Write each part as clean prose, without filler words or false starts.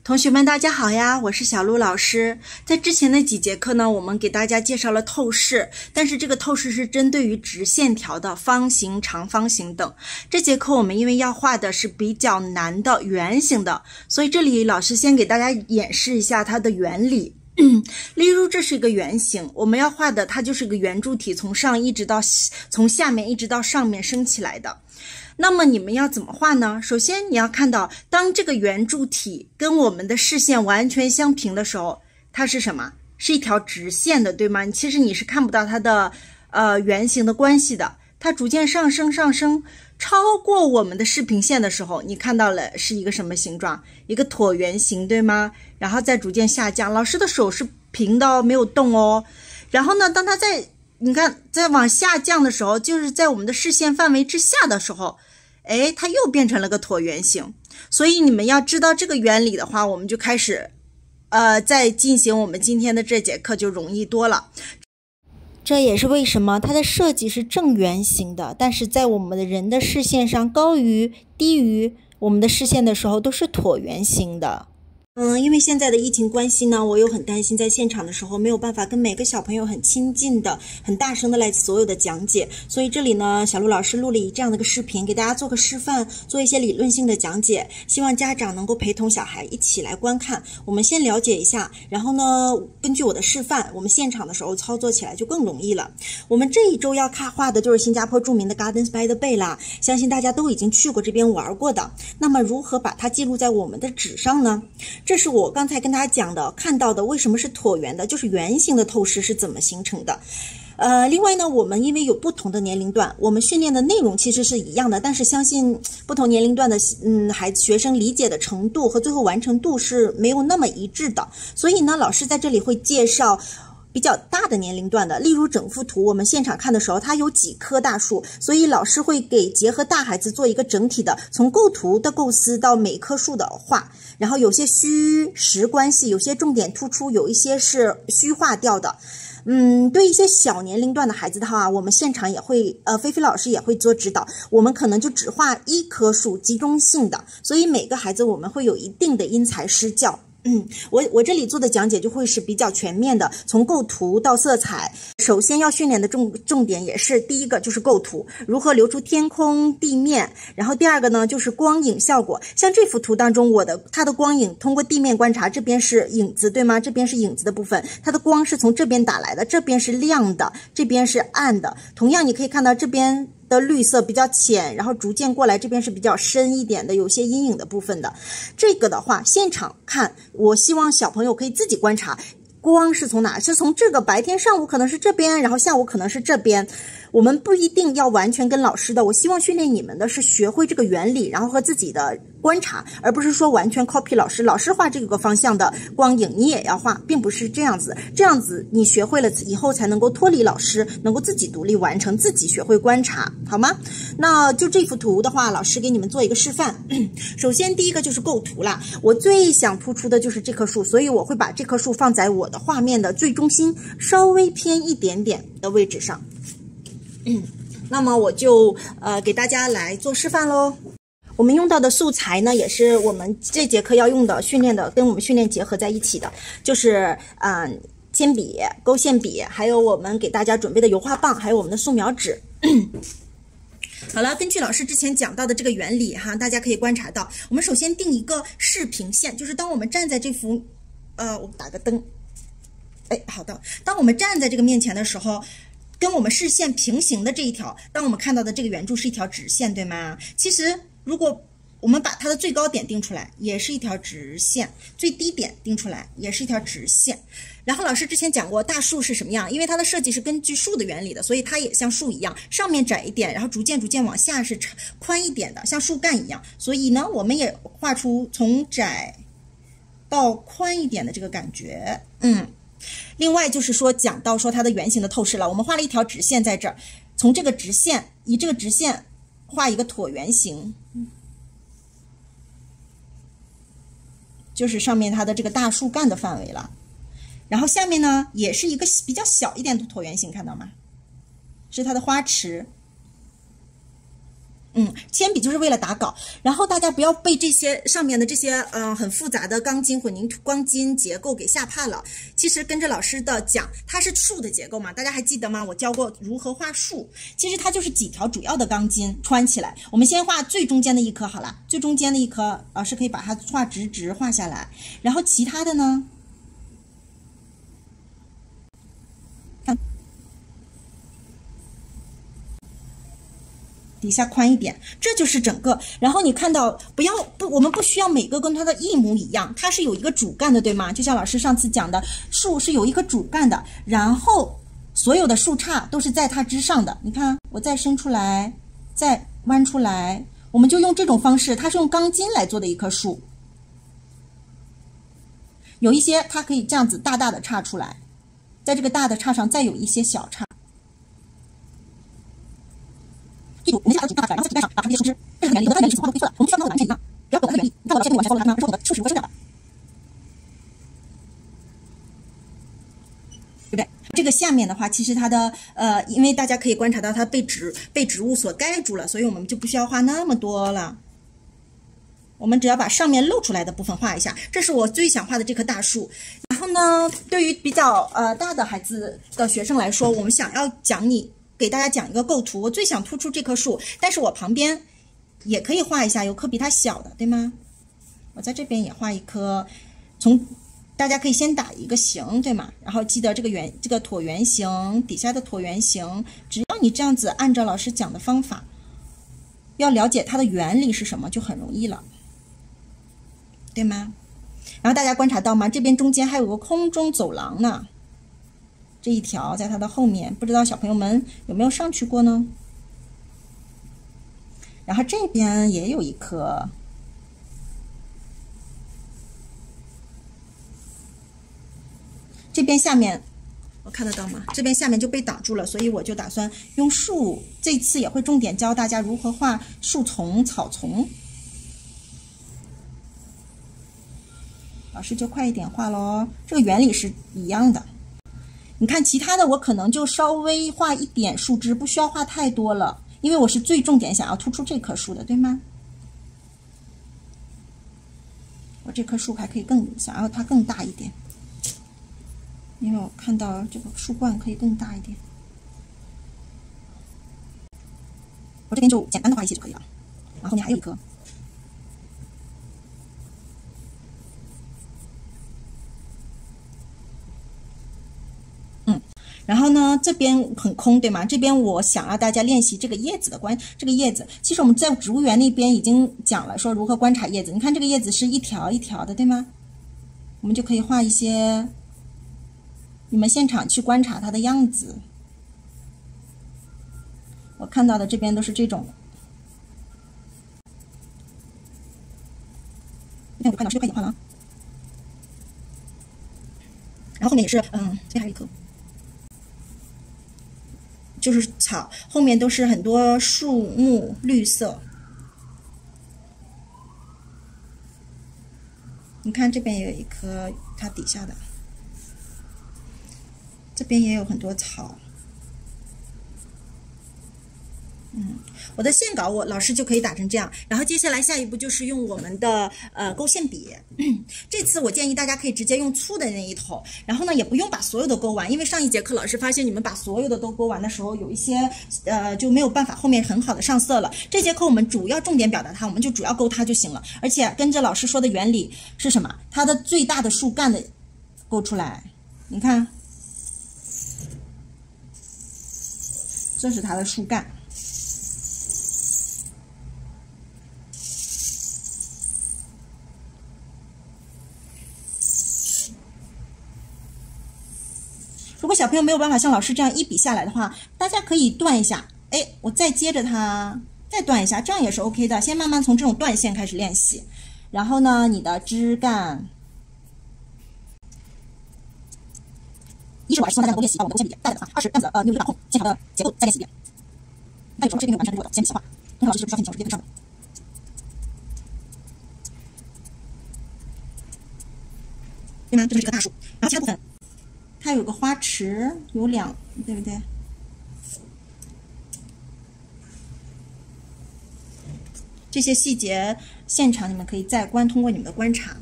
同学们大家好呀，我是小鹿老师。在之前的几节课呢，我们给大家介绍了透视，但是这个透视是针对于直线条的方形、长方形等。这节课我们因为要画的是比较难的圆形的，所以这里老师先给大家演示一下它的原理。例如这是一个圆形，我们要画的它就是一个圆柱体，从下面一直到上面升起来的。那么你们要怎么画呢？首先你要看到，当这个圆柱体跟我们的视线完全相平的时候，它是什么？是一条直线的，对吗？其实你是看不到它的圆形的关系的。它逐渐上升，超过我们的视平线的时候，你看到了是一个什么形状？一个椭圆形，对吗？然后再逐渐下降。老师的手是平的，没有动哦。然后呢，当它你看在往下降的时候，就是在我们的视线范围之下的时候，它又变成了个椭圆形。所以你们要知道这个原理的话，我们就开始在进行我们今天的这节课就容易多了。这也是为什么它的设计是正圆形的，但是在我们的人的视线上高于、低于我们的视线的时候都是椭圆形的。因为现在的疫情关系呢，我又很担心在现场的时候没有办法跟每个小朋友很亲近的、很大声的来所有的讲解，所以这里呢，小鹿老师录了这样的一个视频，给大家做个示范，做一些理论性的讲解，希望家长能够陪同小孩一起来观看。我们先了解一下，然后呢，根据我的示范，我们现场的时候操作起来就更容易了。我们这一周要画的就是新加坡著名的 Gardens by the Bay 啦，相信大家都已经去过这边玩过的。那么如何把它记录在我们的纸上呢？这是我刚才跟大家讲的，看到的为什么是椭圆的，就是圆形的透视是怎么形成的。另外呢，我们因为有不同的年龄段，我们训练的内容其实是一样的，但是相信不同年龄段的学生理解的程度和最后完成度是没有那么一致的，所以呢，老师在这里会介绍比较大的年龄段的，例如整幅图我们现场看的时候，它有几棵大树，所以老师会结合大孩子做一个整体的，从构图的构思到每棵树的画，然后有些虚实关系，有些重点突出，有一些是虚化掉的。对一些小年龄段的孩子的话，我们现场也会菲菲老师也会做指导，我们可能就只画一棵树，集中性的，所以每个孩子我们会有一定的因材施教。我这里做的讲解就会是比较全面的，从构图到色彩。首先要训练的重点也是第一个就是构图，如何留出天空、地面。然后第二个呢就是光影效果，像这幅图当中它的光影通过地面观察，这边是影子对吗？这边是影子的部分，它的光是从这边打来的，这边是亮的，这边是暗的。同样你可以看到这边的绿色比较浅，然后逐渐过来这边是比较深一点的，有些阴影的部分的。这个的话现场看，我希望小朋友可以自己观察光是从哪，是从这个白天上午可能是这边，然后下午可能是这边，我们不一定要完全跟老师的，我希望训练你们的是学会这个原理，然后和自己的观察，而不是说完全 copy 老师画这个方向的光影你也要画，并不是这样子，这样子你学会了以后才能够脱离老师，能够自己独立完成，自己学会观察，好吗？那就这幅图的话，老师给你们做一个示范。首先第一个就是构图啦，我最想突出的就是这棵树，所以我会把这棵树放在我的画面的最中心，稍微偏一点点的位置上。那么我就给大家来做示范咯。我们用到的素材呢，也是我们这节课要用的训练的，跟我们训练结合在一起的，就是铅笔、勾线笔，还有我们给大家准备的油画棒，还有我们的素描纸。好了，根据老师之前讲到的这个原理哈，大家可以观察到，我们首先定一个视平线，就是当我们站在这幅我打个灯，好的，当我们站在这个面前的时候，跟我们视线平行的这一条，当我们看到的这个圆柱是一条直线，对吗？其实如果我们把它的最高点定出来，也是一条直线，最低点定出来也是一条直线。然后老师之前讲过大树是什么样，因为它的设计是根据树的原理的，所以它也像树一样，上面窄一点，然后逐渐往下是宽一点的，像树干一样。所以呢，我们也画出从窄到宽一点的这个感觉。另外就是说讲到说它的圆形的透视了，我们画了一条直线在这儿，从这个直线以这个直线画一个椭圆形，就是上面它的这个大树干的范围了。然后下面呢也是一个比较小一点的椭圆形，看到吗？是它的花池。 铅笔就是为了打稿，然后大家不要被这些上面的这些很复杂的钢筋混凝土钢筋结构给吓怕了。其实跟着老师的讲，它是树的结构嘛，大家还记得吗？我教过如何画树，其实它就是几条主要的钢筋穿起来。我们先画最中间的一颗好了，最中间的一颗，老师可以把它画直画下来，然后其他的呢？底下宽一点，这就是整个。然后你看到我们不需要每个跟它的一模一样，它是有一个主干的，对吗？就像老师上次讲的，树是有一个主干的，然后所有的树杈都是在它之上的。你看，我再伸出来，再弯出来，我们就用这种方式，它是用钢筋来做的一棵树。有一些它可以这样子大大的杈出来，在这个大的杈上再有一些小杈。记住，我们先把它主干出来，然后在主干上把它们这些树枝，这是它的原理，和它的原理是画都推错了，我们不需要跟它完全一样，不要懂它的原理。你看我老师完全 follow 了它吗？这是我的树是如何生长的，对不对？这个下面的话，其实它的因为大家可以观察到它被植物所盖住了，所以我们就不需要画那么多了。我们只要把上面露出来的部分画一下，这是我最想画的这棵大树。然后呢，对于比较大的孩子的学生来说，我们想要给大家讲一个构图，我最想突出这棵树，但是我旁边也可以画一下，有棵比它小的，对吗？我在这边也画一棵，大家可以先打一个形，对吗？然后记得这个椭圆形底下的椭圆形，只要你这样子按照老师讲的方法，要了解它的原理是什么，就很容易了，对吗？然后大家观察到吗？这边中间还有个空中走廊呢。这一条在它的后面，不知道小朋友们有没有上去过呢？然后这边也有一棵，这边下面我看得到吗？这边下面就被挡住了，所以我就打算用树，这次也会重点教大家如何画树丛、草丛。老师就快一点画咯，这个原理是一样的。你看其他的我可能就稍微画一点树枝，不需要画太多了，因为我是最重点想要突出这棵树的，对吗？我这棵树还可以想要它更大一点，因为我看到这个树冠可以更大一点。我这边就简单的画一些就可以了，然后后面还有一棵。然后呢，这边很空，对吗？这边我想让大家练习这个叶子的这个叶子，其实我们在植物园那边已经讲了，说如何观察叶子。你看这个叶子是一条一条的，对吗？我们就可以画一些，你们现场去观察它的样子。我看到的这边都是这种。那我看老师就快点画了啊。然后后面也是，这边还有一棵。就是草，后面都是很多树木，绿色。你看这边也有一棵，它底下的，这边也有很多草。我的线稿老师就可以打成这样，然后接下来下一步就是用我们的勾线笔。这次我建议大家可以直接用粗的那一头，然后呢也不用把所有的勾完，因为上一节课老师发现你们把所有的都勾完的时候，有一些就没有办法后面很好的上色了。这节课我们主要重点表达它，我们就主要勾它就行了，而且跟着老师说的原理是什么？它的最大的树干的勾出来，你看，这是它的树干。如果小朋友没有办法像老师这样一笔下来的话，大家可以断一下，我再接着它再断一下，这样也是 OK 的。先慢慢从这种断线开始练习，然后呢，你的枝干，一是我还是希望大家能够练习把我们的勾线笔带来的二是这样子，你有一个把控线条的结构再练习一遍。那有时候这边有完成，如果先笔画，那老师就不需要线条直接跟上了。对吗？这是一个大树，然后其他部分。它有个花池，有对不对？ 这些细节现场你们可以再通过你们的观察。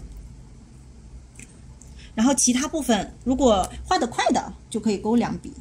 然后其他部分如果画得快的就可以勾2笔。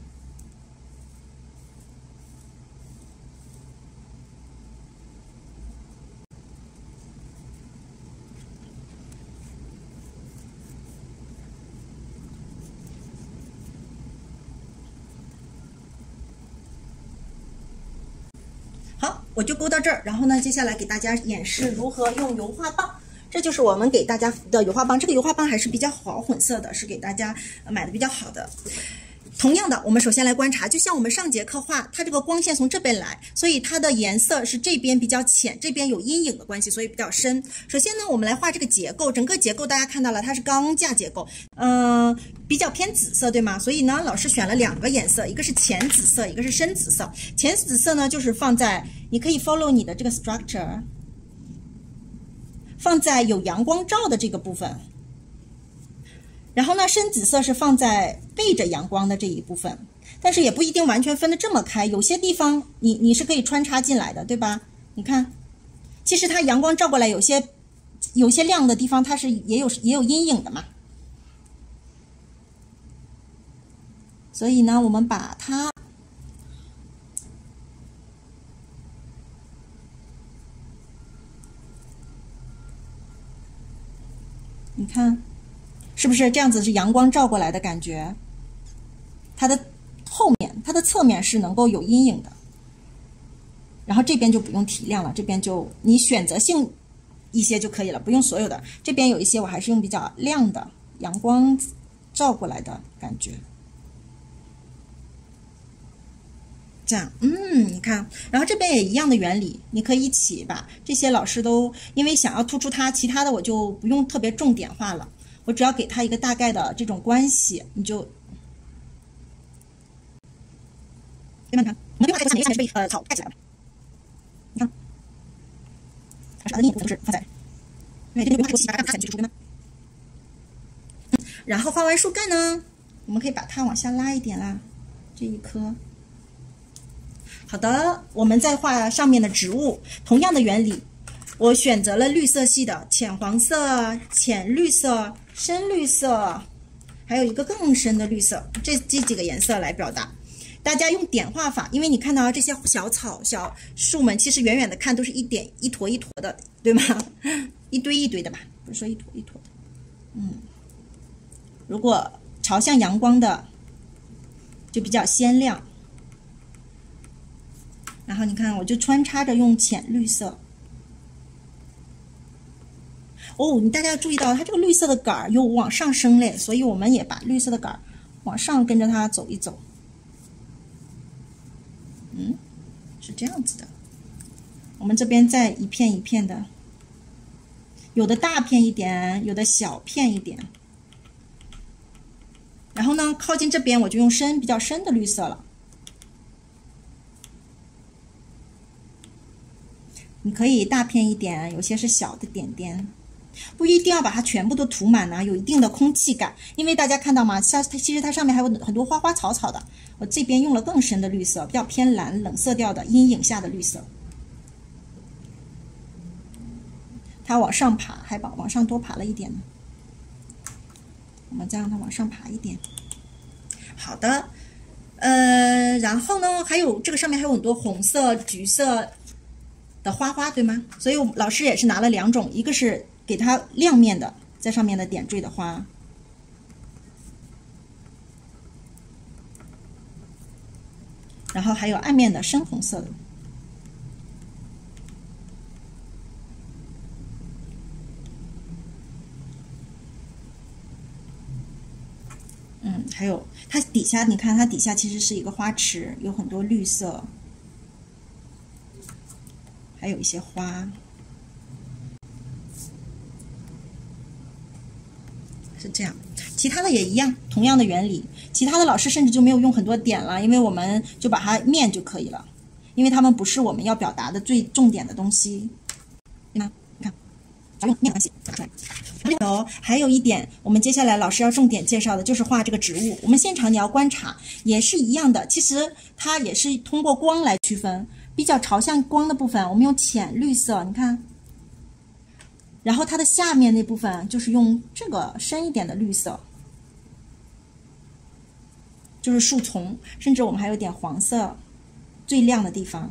好，我就勾到这儿，然后呢，接下来给大家演示如何用油画棒。这就是我们给大家的油画棒，这个油画棒还是比较好混色的，是给大家买的比较好的。同样的，我们首先来观察，就像我们上节课画，它这个光线从这边来，所以它的颜色是这边比较浅，这边有阴影的关系，所以比较深。首先呢，我们来画这个结构，整个结构大家看到了，它是钢架结构，比较偏紫色，对吗？所以呢，老师选了2个颜色，一个是浅紫色，一个是深紫色。浅紫色呢，就是放在，你可以 follow 你的这个 structure。放在有阳光照的这个部分，然后呢，深紫色是放在背着阳光的这一部分，但是也不一定完全分得这么开，有些地方你是可以穿插进来的，对吧？你看，其实它阳光照过来，有些亮的地方它是也有阴影的嘛，所以呢，我们把它。你看，是不是这样子是阳光照过来的感觉？它的后面、它的侧面是能够有阴影的，然后这边就不用提亮了，这边就你选择性一些就可以了，不用所有的。这边有一些我还是用比较亮的，阳光照过来的感觉。这样，你看，然后这边也一样的原理，你可以一起把这些老师都，因为想要突出它，其他的我就不用特别重点画了，我只要给它一个大概的这种关系，你就，对吗？你看，我们另外还有下面是被草盖起来了，你看，它是它的另一部分就是放在，对，这就不用太多细，让它看起来突出，对吗？然后画完树干呢，我们可以把它往下拉一点啦，这一颗。好的，我们再画上面的植物，同样的原理，我选择了绿色系的，浅黄色、浅绿色、深绿色，还有一个更深的绿色，这几个颜色来表达。大家用点画法，因为你看到这些小草、小树们，其实远远的看都是一点一坨一坨的，对吗？一堆一堆的吧，不是说一坨一坨的。如果朝向阳光的，就比较鲜亮。然后你看，我就穿插着用浅绿色。你大家要注意到，它这个绿色的杆儿有往上升嘞，所以我们也把绿色的杆儿往上跟着它走一走。是这样子的。我们这边再一片一片的，有的大片一点，有的小片一点。然后呢，靠近这边我就用比较深的绿色了。你可以大片一点，有些是小的点点，不一定要把它全部都涂满呢，有一定的空气感。因为大家看到吗？其实它上面还有很多花花草草的。我这边用了更深的绿色，比较偏蓝冷色调的阴影下的绿色。它往上爬，还往上多爬了一点呢。我们再让它往上爬一点。好的，然后呢，还有这个上面还有很多红色、橘色的花花，对吗？所以老师也是拿了2种，一个是给它亮面的，在上面的点缀的花，然后还有暗面的深红色的。还有它底下，你看它底下其实是一个花池，有很多绿色。还有一些花，是这样。其他的也一样，同样的原理。其他的老师甚至就没有用很多点了，因为我们就把它面就可以了，因为它们不是我们要表达的最重点的东西。对吗？你看，只要用面的关系打出来。还有一点，我们接下来老师要重点介绍的就是画这个植物。我们现场你要观察，也是一样的。其实它也是通过光来区分。 比较朝向光的部分，我们用浅绿色，你看。然后它的下面那部分就是用这个深一点的绿色，就是树丛，甚至我们还有点黄色，最亮的地方。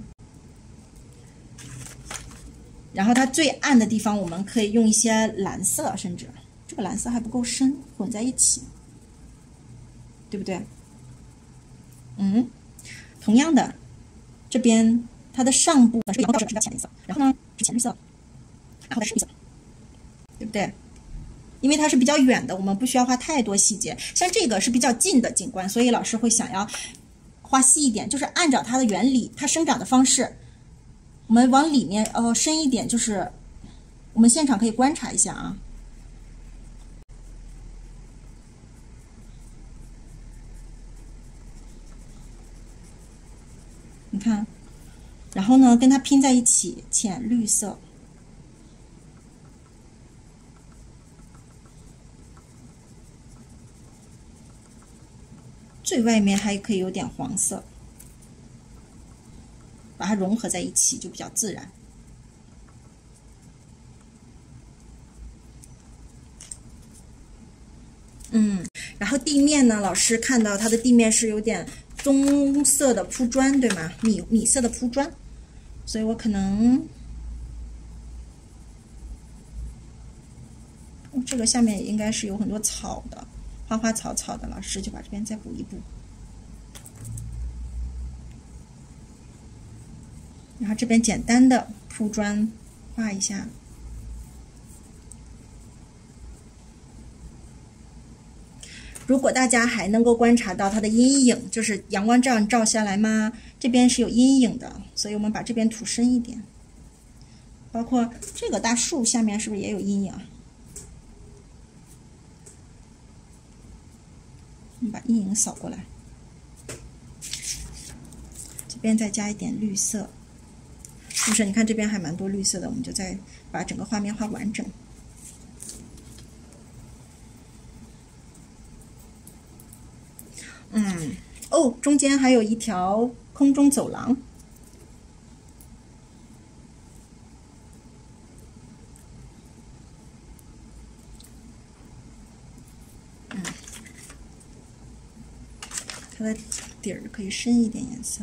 然后它最暗的地方，我们可以用一些蓝色，甚至这个蓝色还不够深，混在一起，对不对？同样的，这边它的上部是阳光照射是比较浅的颜色，然后呢是浅绿色，然后再是绿色。对不对？因为它是比较远的，我们不需要画太多细节。像这个是比较近的景观，所以老师会想要画细一点，就是按照它的原理，它生长的方式，我们往里面深一点，就是我们现场可以观察一下啊。你看，然后呢跟它拼在一起，浅绿色。最外面还可以有点黄色，把它融合在一起就比较自然。然后地面呢，老师看到它的地面是有点棕色的铺砖，对吗？米色的铺砖，所以我可能这个下面也应该是有很多草的。花花草草的，老师就把这边再补一补，然后这边简单的铺砖画一下。如果大家还能够观察到它的阴影，就是阳光这样照下来嘛，这边是有阴影的，所以我们把这边涂深一点。包括这个大树下面是不是也有阴影啊？我们把阴影扫过来，这边再加一点绿色，是不是？你看这边还蛮多绿色的，我们就再把整个画面画完整。中间还有一条空中走廊。它的底儿可以深一点颜色，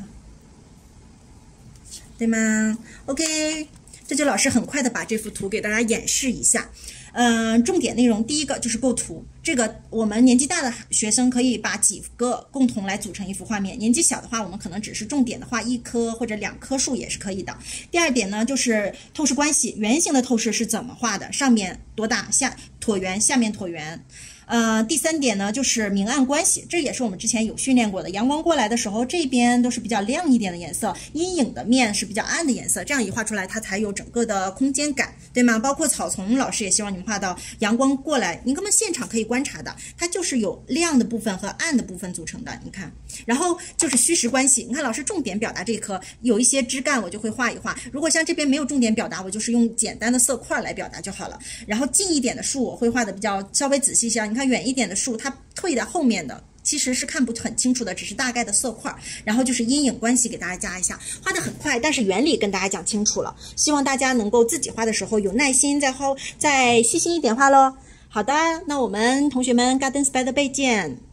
对吗 ？OK， 这就老师很快的把这幅图给大家演示一下。重点内容第一个就是构图，这个我们年纪大的学生可以把几个共同来组成一幅画面，年纪小的话，我们可能只是重点的画一棵或者2棵树也是可以的。第二点呢，就是透视关系，圆形的透视是怎么画的？上面多大，椭圆，下面椭圆。第3点呢，就是明暗关系，这也是我们之前有训练过的。阳光过来的时候，这边都是比较亮一点的颜色，阴影的面是比较暗的颜色，这样一画出来，它才有整个的空间感，对吗？包括草丛，老师也希望你们画到阳光过来，你根本现场可以观察的，它就是有亮的部分和暗的部分组成的，你看。然后就是虚实关系，你看老师重点表达这棵有一些枝干，我就会画一画。如果像这边没有重点表达，我就是用简单的色块来表达就好了。然后近一点的树，我会画的比较稍微仔细一些。你看远一点的树，它退在后面的其实是看不很清楚的，只是大概的色块。然后就是阴影关系给大家加一下，画的很快，但是原理跟大家讲清楚了。希望大家能够自己画的时候有耐心，再细心一点画咯。好的，那我们同学们 Garden Spider Bay 见。